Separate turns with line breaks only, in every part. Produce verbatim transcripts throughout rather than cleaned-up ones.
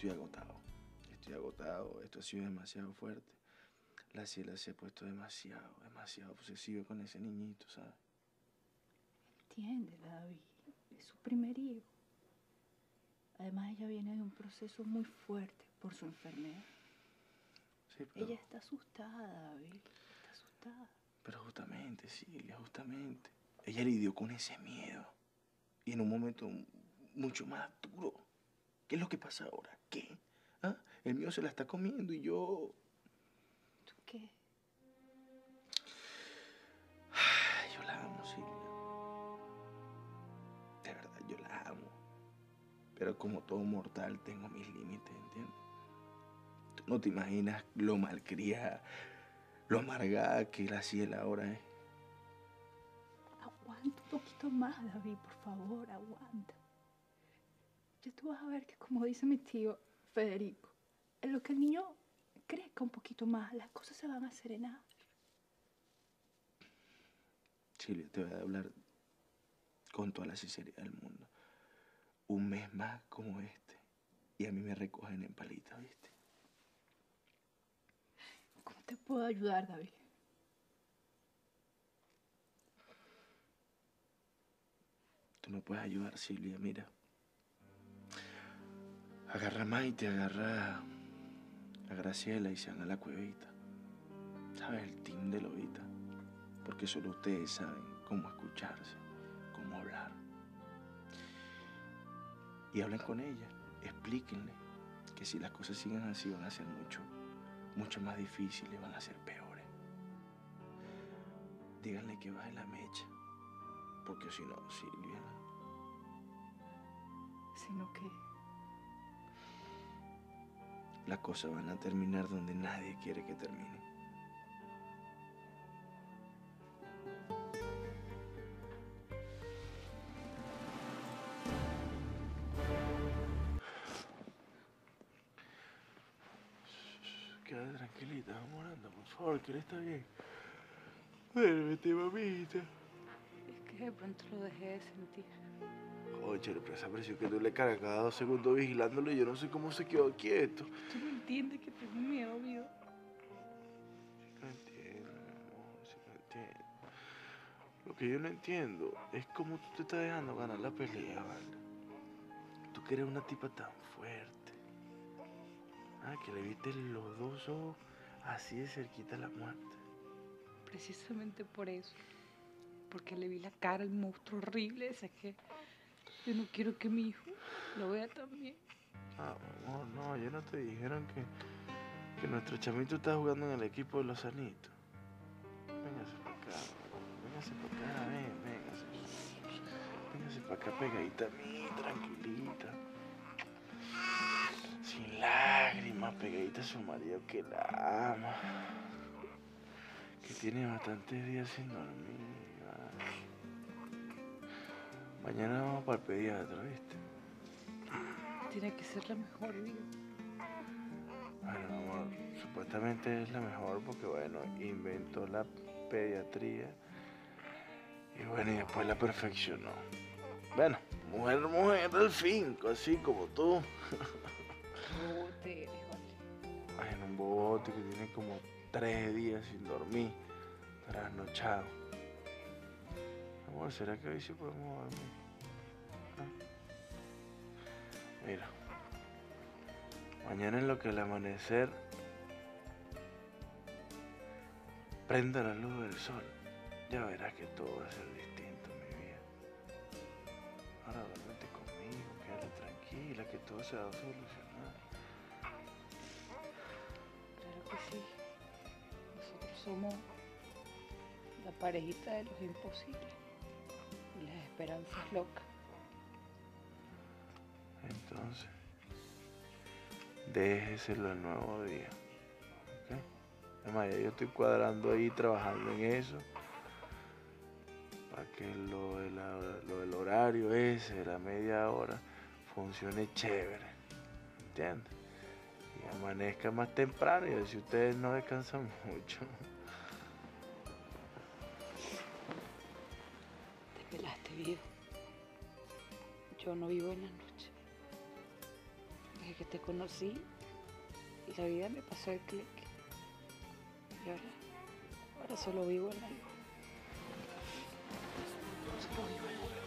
estoy agotado. Estoy agotado, esto ha sido demasiado fuerte. La Ciela se ha puesto demasiado, demasiado posesiva con ese niñito, ¿sabes?
Entiende, David, es su primer hijo. Además, ella viene de un proceso muy fuerte por su enfermedad.
Sí, pero...
Ella está asustada, David, está asustada.
Pero justamente, Silvia, justamente. Ella lidió con ese miedo. Y en un momento mucho más duro. ¿Qué es lo que pasa ahora? ¿Qué? ¿Ah? El mío se la está comiendo y yo...
¿Tú qué?
Ay, yo la amo, Silvia. De verdad, yo la amo. Pero como todo mortal, tengo mis límites, ¿entiendes? Tú no te imaginas lo malcriada, lo amargada que la Ciela ahora es.
Aguanta un poquito más, David, por favor, aguanta. Ya tú vas a ver que, como dice mi tío Federico, en lo que el niño crezca un poquito más, las cosas se van a serenar.
Silvia, te voy a hablar con toda la sinceridad del mundo. Un mes más como este, y a mí me recogen en palita, ¿viste?
¿Cómo te puedo ayudar, David?
Tú me puedes ayudar, Silvia, mira. Agarra a Maite, agarra a Graciela y se van a la cuevita. ¿Sabes? El team de Lobita. Porque solo ustedes saben cómo escucharse, cómo hablar. Y hablen con ella, explíquenle que si las cosas siguen así van a ser mucho, mucho más difíciles, van a ser peores. Díganle que baje la mecha, porque si no, Silvia...
Sino que...
las cosas van a terminar donde nadie quiere que terminen. Quédate tranquilita, amoranda, por favor, que él está bien. Duérmete, mamita.
Es que de pronto lo dejé de sentir.
Oye, pero esa presión que tú le cargas cada dos segundos vigilándolo, yo no sé cómo se quedó quieto.
Tú no entiendes que tengo miedo, mío.
Sí lo entiendo, mi amor, sí lo entiendo. Lo que yo no entiendo es cómo tú te estás dejando ganar la pelea, ¿vale? Tú que eres una tipa tan fuerte. Ah, que le viste los dos ojos así de cerquita a la muerte.
Precisamente por eso. Porque le vi la cara al monstruo horrible ese que yo no quiero que mi hijo lo vea también.
Ah, amor, no, ya no te dijeron que, que nuestro chamito está jugando en el equipo de los Sanitos. Véngase para acá, véngase para acá, ven, véngase. Véngase para acá pegadita a mí, tranquilita. Sin lágrimas, pegadita a su marido que la ama. Que tiene bastantes días sin dormir, ¿vale? Mañana vamos para el pediatra, ¿viste?
Tiene que ser la mejor vida.
Bueno, amor, supuestamente es la mejor porque, bueno, inventó la pediatría y, bueno, y después la perfeccionó. Bueno, mujer, mujer al fin, así como tú.
Bobote eres, vale.
Ay, en un bobote que tiene como tres días sin dormir, trasnochado. Amor, ¿será que hoy sí podemos dormir? ¿Ah? Mira, mañana en lo que el amanecer prenda la luz del sol, ya verás que todo va a ser distinto, mi vida. Ahora duérmete conmigo, quédate tranquila, que todo se va a solucionar.
Claro que sí. Nosotros somos la parejita de los imposibles y las esperanzas locas.
Entonces, déjeselo el nuevo día, ¿ok? Además, ya yo estoy cuadrando ahí, trabajando en eso, para que lo, de la, lo del horario ese, de la media hora, funcione chévere, ¿entiendes? Y amanezca más temprano y así ustedes no descansan mucho.
Te pelaste, viejo. Yo no vivo en la noche. Es Desde que te conocí, la vida me pasó el clic. Y ahora, ahora solo vivo en la luz. Solo vivo en la luz.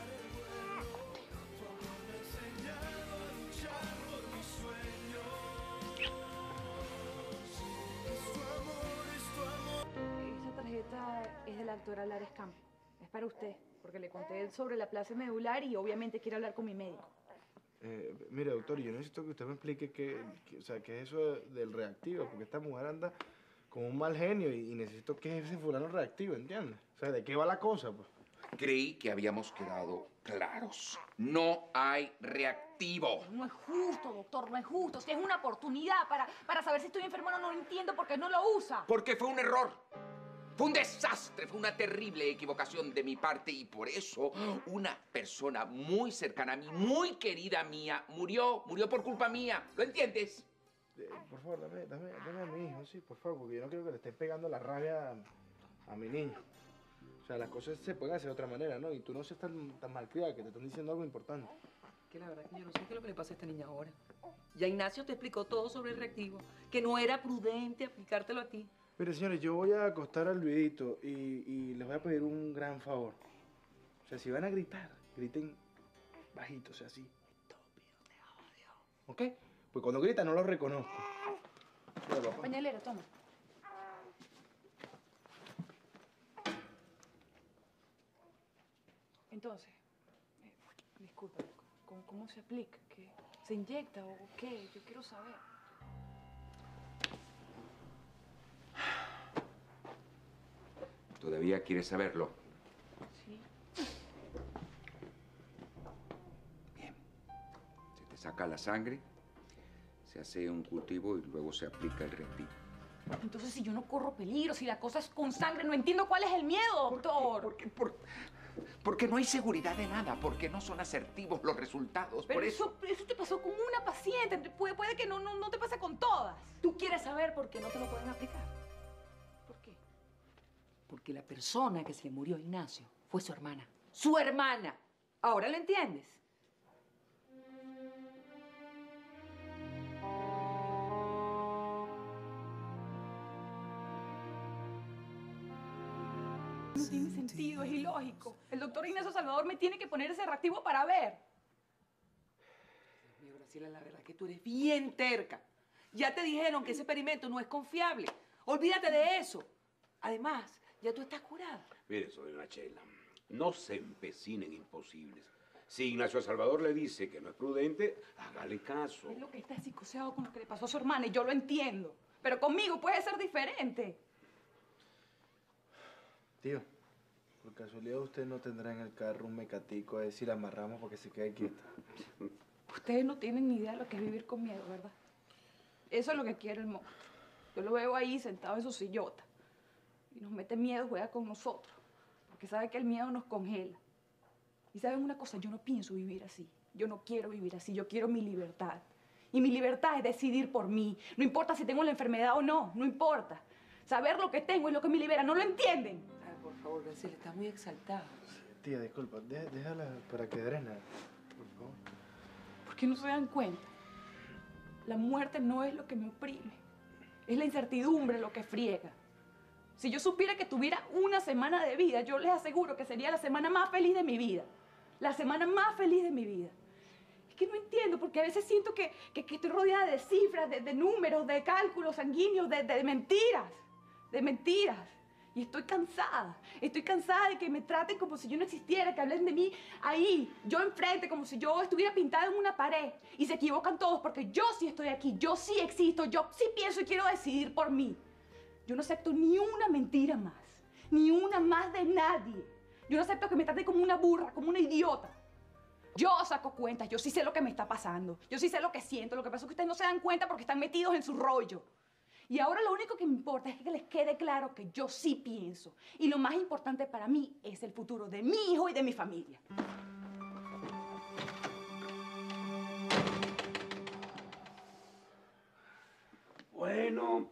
Esta tarjeta es de la doctora Lares Campo. Es para usted, porque le conté sobre la plasia medular y obviamente quiere hablar con mi médico.
Eh, mire, doctor, yo necesito que usted me explique qué, qué- o sea, qué es eso del reactivo, porque esta mujer anda con un mal genio y, y necesito que ese fulano reactivo, ¿entiendes? O sea, ¿de qué va la cosa, pues?
Creí que habíamos quedado claros. No hay reactivo.
No es justo, doctor, no es justo. Si es una oportunidad para, para saber si estoy enfermo o no, no lo entiendo porque no lo usa.
Porque fue un error. Fue un desastre, fue una terrible equivocación de mi parte y por eso una persona muy cercana a mí, muy querida mía, murió, murió por culpa mía. ¿Lo entiendes?
Eh, por favor, dame, dame, dame a mi hijo, sí, por favor, porque yo no quiero que le estén pegando la rabia a, a mi niño. O sea, las cosas se pueden hacer de otra manera, ¿no? Y tú no seas tan, tan malcriada que te están diciendo algo importante.
Que la verdad que yo no sé qué es lo que le pasa a esta niña ahora. Ya Ignacio te explicó todo sobre el reactivo, que no era prudente aplicártelo a ti.
Mire, señores, yo voy a acostar al Luidito y, y les voy a pedir un gran favor. O sea, si van a gritar, griten bajito, o sea, así. Estúpido, te odio. ¿Ok? Pues cuando gritan no los reconozco. Mira, papá.
Pañalera, toma. Entonces, eh, disculpa, ¿cómo, ¿cómo se aplica? ¿Qué, ¿Se inyecta o qué? Yo quiero saber.
¿Todavía quieres saberlo?
Sí.
Bien. Se te saca la sangre, se hace un cultivo y luego se aplica el reactivo.
Entonces, si yo no corro peligro, si la cosa es con sangre, no entiendo cuál es el miedo, doctor.
¿Por qué? Por- porque no hay seguridad de nada, porque no son asertivos los resultados.
Pero
por eso...
eso, eso te pasó con una paciente. Puede, puede que no, no, no te pase con todas. Tú quieres saber por qué no te lo pueden aplicar. ¿Por qué?
Porque la persona que se le murió a Ignacio fue su hermana. ¡Su hermana! ¿Ahora lo entiendes?
No tiene sentido, es ilógico. El doctor Ignacio Salvador me tiene que poner ese reactivo para ver.
Dios mío, Graciela, la verdad que tú eres bien terca. Ya te dijeron que ese experimento no es confiable. Olvídate de eso. Además, ya tú estás curada.
Mire, sobrina Chela, no se empecinen en imposibles. Si Ignacio Salvador le dice que no es prudente, hágale caso.
Es lo que está psicoseado con lo que le pasó a su hermana y yo lo entiendo. Pero conmigo puede ser diferente.
Tío, por casualidad usted no tendrá en el carro un mecatico a ver si la amarramos para que se quede quieta.
Ustedes no tienen ni idea de lo que es vivir con miedo, ¿verdad? Eso es lo que quiere el monstruo. Yo lo veo ahí sentado en su sillota. Y nos mete miedo, juega con nosotros. Porque sabe que el miedo nos congela. Y saben una cosa, yo no pienso vivir así. Yo no quiero vivir así, yo quiero mi libertad. Y mi libertad es decidir por mí. No importa si tengo la enfermedad o no, no importa. Saber lo que tengo es lo que me libera, ¿no lo entienden?
Ay, por favor, Graciela, estás muy exaltada.
Tía, disculpa, dé- déjala para que drena, por favor.
¿Por qué no se dan cuenta? La muerte no es lo que me oprime. Es la incertidumbre lo que friega. Si yo supiera que tuviera una semana de vida, yo les aseguro que sería la semana más feliz de mi vida. La semana más feliz de mi vida. Es que no entiendo, porque a veces siento que, que, que estoy rodeada de cifras, de, de números, de cálculos sanguíneos, de, de mentiras. De mentiras. Y estoy cansada. Estoy cansada de que me traten como si yo no existiera, que hablen de mí ahí, yo enfrente, como si yo estuviera pintada en una pared. Y se equivocan todos porque yo sí estoy aquí, yo sí existo, yo sí pienso y quiero decidir por mí. Yo no acepto ni una mentira más, ni una más de nadie. Yo no acepto que me traten como una burra, como una idiota. Yo saco cuentas, yo sí sé lo que me está pasando, yo sí sé lo que siento. Lo que pasa es que ustedes no se dan cuenta porque están metidos en su rollo. Y ahora lo único que me importa es que les quede claro que yo sí pienso. Y lo más importante para mí es el futuro de mi hijo y de mi familia.
Bueno,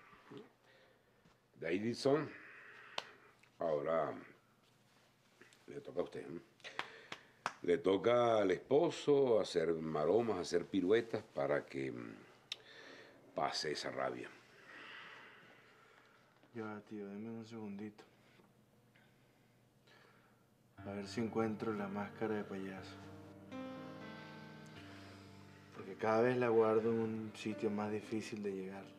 Davidson, ahora le toca a usted. ¿eh? Le toca al esposo hacer maromas, hacer piruetas para que mm, pase esa rabia.
Ya, tío, deme un segundito. A ver si encuentro la máscara de payaso. Porque cada vez la guardo en un sitio más difícil de llegar.